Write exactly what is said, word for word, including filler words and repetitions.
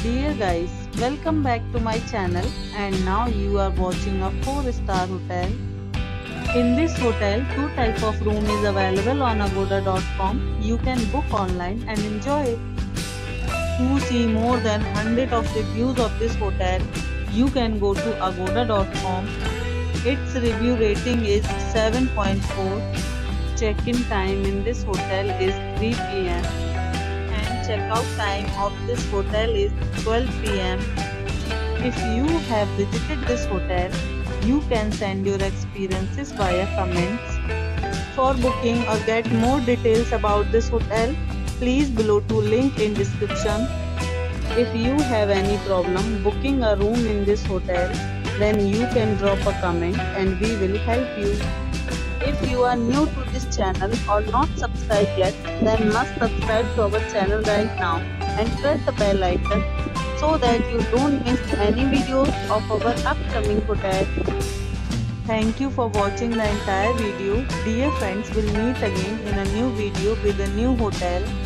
Dear guys, welcome back to my channel and now you are watching a four star hotel. In this hotel, two type of room is available on agoda dot com. You can book online and enjoy it. To see more than one hundred of reviews of this hotel, you can go to agoda dot com. Its review rating is seven point four. Check-in time in this hotel is three p m and check-out time of this hotel is twelve p m If you have visited this hotel, you can send your experiences via comments. For booking or get more details about this hotel, please below to link in description. If you have any problem booking a room in this hotel, then you can drop a comment and we will help you. If you are new to this channel or not subscribed yet, then must subscribe to our channel right now and press the bell icon so that you don't miss any videos of our upcoming hotel. Thank you for watching the entire video. Dear friends, we'll meet again in a new video with a new hotel.